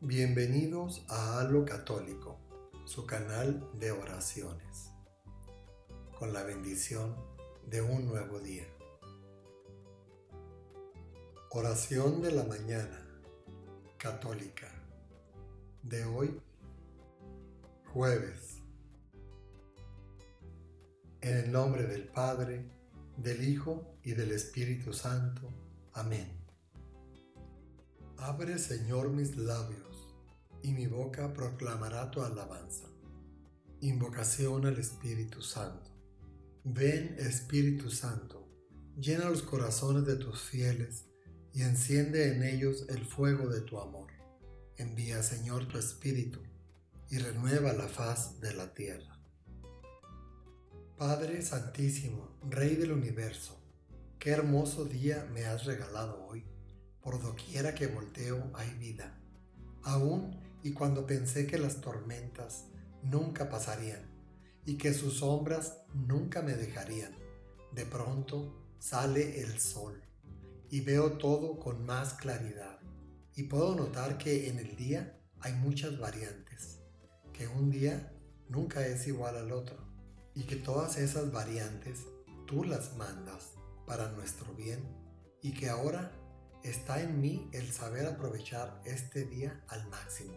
Bienvenidos a Halo Católico, su canal de oraciones, con la bendición de un nuevo día. Oración de la mañana católica de hoy, jueves. En el nombre del Padre, del Hijo y del Espíritu Santo. Amén. Abre, Señor, mis labios, y mi boca proclamará tu alabanza. Invocación al Espíritu Santo. Ven, Espíritu Santo, llena los corazones de tus fieles y enciende en ellos el fuego de tu amor. Envía, Señor, tu Espíritu y renueva la faz de la tierra. Padre Santísimo, Rey del Universo, qué hermoso día me has regalado hoy. Por doquiera que volteo hay vida. Aún y cuando pensé que las tormentas nunca pasarían y que sus sombras nunca me dejarían, de pronto sale el sol y veo todo con más claridad. Y puedo notar que en el día hay muchas variantes, que un día nunca es igual al otro y que todas esas variantes tú las mandas para nuestro bien y que ahora está en mí el saber aprovechar este día al máximo.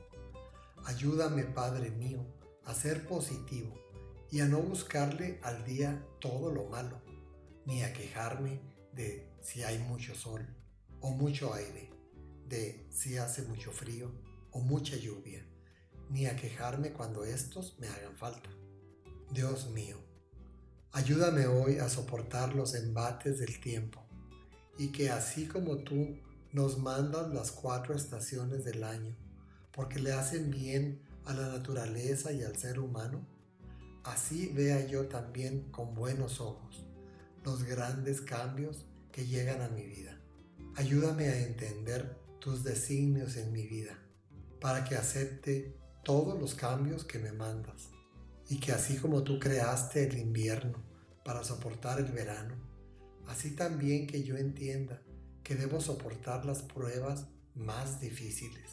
Ayúdame, Padre mío, a ser positivo y a no buscarle al día todo lo malo, ni a quejarme de si hay mucho sol o mucho aire, de si hace mucho frío o mucha lluvia, ni a quejarme cuando estos me hagan falta. Dios mío, ayúdame hoy a soportar los embates del tiempo, y que así como tú nos mandas las 4 estaciones del año, porque le hacen bien a la naturaleza y al ser humano, así vea yo también con buenos ojos los grandes cambios que llegan a mi vida. Ayúdame a entender tus designios en mi vida, para que acepte todos los cambios que me mandas, y que así como tú creaste el invierno para soportar el verano, así también que yo entienda que debo soportar las pruebas más difíciles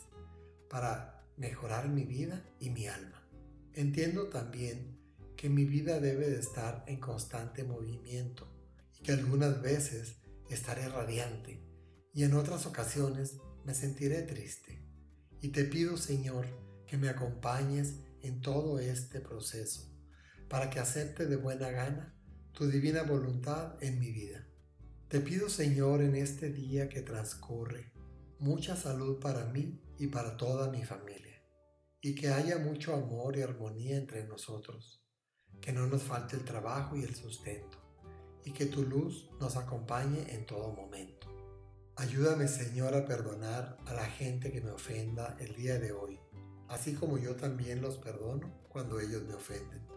para mejorar mi vida y mi alma. Entiendo también que mi vida debe de estar en constante movimiento y que algunas veces estaré radiante y en otras ocasiones me sentiré triste. Y te pido, Señor, que me acompañes en todo este proceso para que acepte de buena gana tu divina voluntad en mi vida. Te pido, Señor, en este día que transcurre, mucha salud para mí y para toda mi familia, y que haya mucho amor y armonía entre nosotros, que no nos falte el trabajo y el sustento, y que tu luz nos acompañe en todo momento. Ayúdame, Señor, a perdonar a la gente que me ofenda el día de hoy, así como yo también los perdono cuando ellos me ofenden.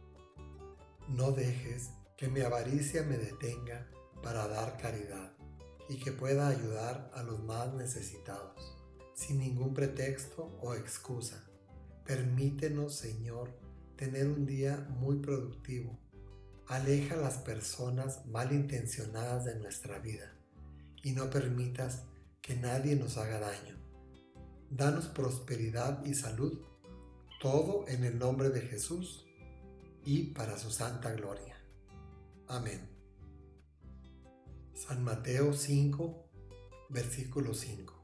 No dejes que mi avaricia me detenga para dar caridad y que pueda ayudar a los más necesitados, sin ningún pretexto o excusa. Permítenos, Señor, tener un día muy productivo. Aleja a las personas malintencionadas de nuestra vida y no permitas que nadie nos haga daño. Danos prosperidad y salud, todo en el nombre de Jesús y para su santa gloria. Amén. San Mateo 5, versículo 5.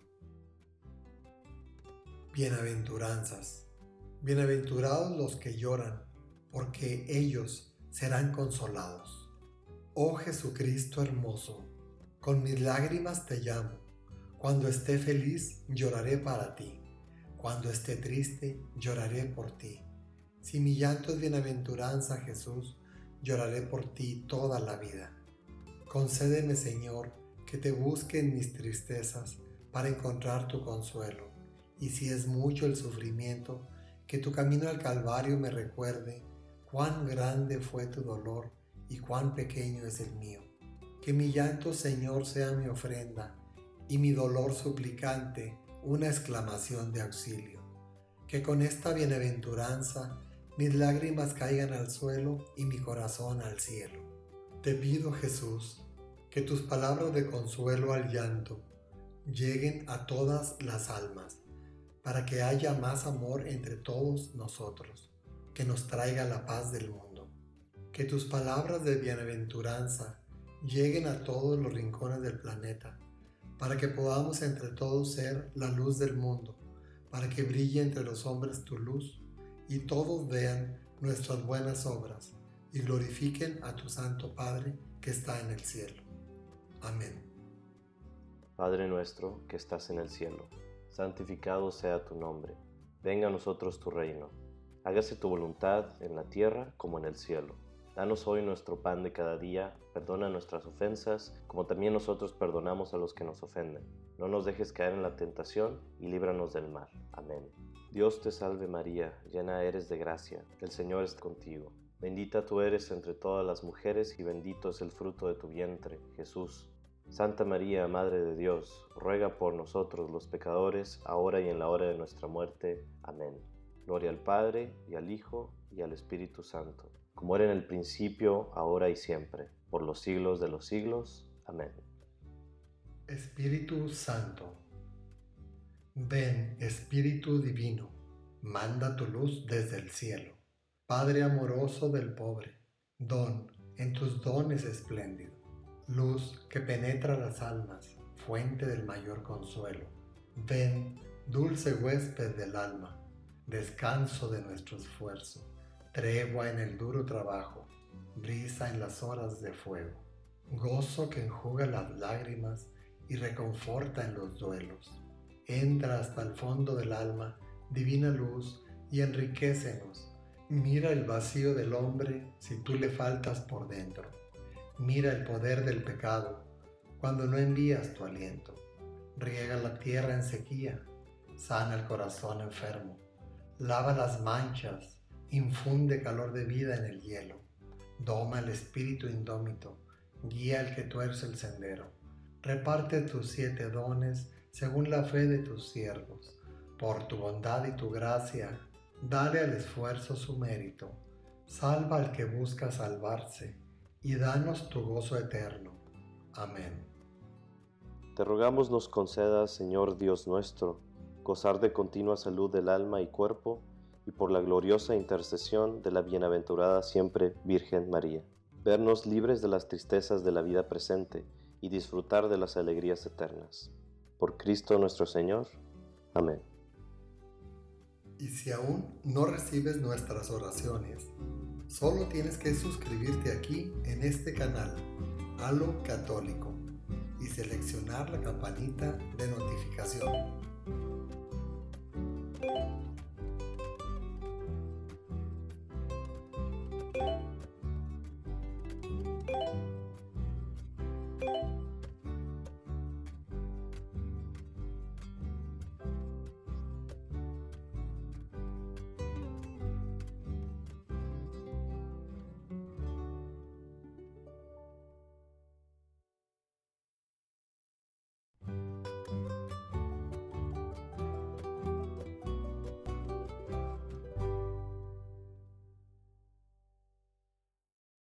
Bienaventuranzas. Bienaventurados los que lloran, porque ellos serán consolados. Oh Jesucristo hermoso, con mis lágrimas te llamo. Cuando esté feliz, lloraré para ti. Cuando esté triste, lloraré por ti. Si mi llanto es bienaventuranza, Jesús, lloraré por ti toda la vida. Concédeme, Señor, que te busque en mis tristezas para encontrar tu consuelo. Y si es mucho el sufrimiento, que tu camino al Calvario me recuerde cuán grande fue tu dolor y cuán pequeño es el mío. Que mi llanto, Señor, sea mi ofrenda y mi dolor suplicante una exclamación de auxilio. Que con esta bienaventuranza mis lágrimas caigan al suelo y mi corazón al cielo. Te pido, Jesús, que tus palabras de consuelo al llanto lleguen a todas las almas, para que haya más amor entre todos nosotros, que nos traiga la paz del mundo. Que tus palabras de bienaventuranza lleguen a todos los rincones del planeta, para que podamos entre todos ser la luz del mundo, para que brille entre los hombres tu luz, y todos vean nuestras buenas obras, y glorifiquen a tu Santo Padre que está en el cielo. Amén. Padre nuestro que estás en el cielo, santificado sea tu nombre. Venga a nosotros tu reino. Hágase tu voluntad en la tierra como en el cielo. Danos hoy nuestro pan de cada día, perdona nuestras ofensas, como también nosotros perdonamos a los que nos ofenden. No nos dejes caer en la tentación y líbranos del mal. Amén. Dios te salve María, llena eres de gracia, el Señor es contigo. Bendita tú eres entre todas las mujeres y bendito es el fruto de tu vientre, Jesús. Santa María, Madre de Dios, ruega por nosotros los pecadores, ahora y en la hora de nuestra muerte. Amén. Gloria al Padre, y al Hijo, y al Espíritu Santo, como era en el principio, ahora y siempre, por los siglos de los siglos. Amén. Espíritu Santo, ven, Espíritu Divino, manda tu luz desde el cielo. Padre amoroso del pobre, don en tus dones espléndido, luz que penetra las almas, fuente del mayor consuelo. Ven, dulce huésped del alma, descanso de nuestro esfuerzo, tregua en el duro trabajo, brisa en las horas de fuego, gozo que enjuga las lágrimas y reconforta en los duelos. Entra hasta el fondo del alma, divina luz, y enriquécenos. Mira el vacío del hombre si tú le faltas por dentro. Mira el poder del pecado cuando no envías tu aliento. Riega la tierra en sequía, sana el corazón enfermo, lava las manchas, infunde calor de vida en el hielo, doma el espíritu indómito, guía al que tuerce el sendero. Reparte tus 7 dones según la fe de tus siervos. Por tu bondad y tu gracia, dale al esfuerzo su mérito. Salva al que busca salvarse, y danos tu gozo eterno. Amén. Te rogamos nos concedas, Señor Dios nuestro, gozar de continua salud del alma y cuerpo, y por la gloriosa intercesión de la bienaventurada siempre Virgen María, vernos libres de las tristezas de la vida presente y disfrutar de las alegrías eternas. Por Cristo nuestro Señor. Amén. Y si aún no recibes nuestras oraciones, solo tienes que suscribirte aquí en este canal, Halo Católico, y seleccionar la campanita de notificación.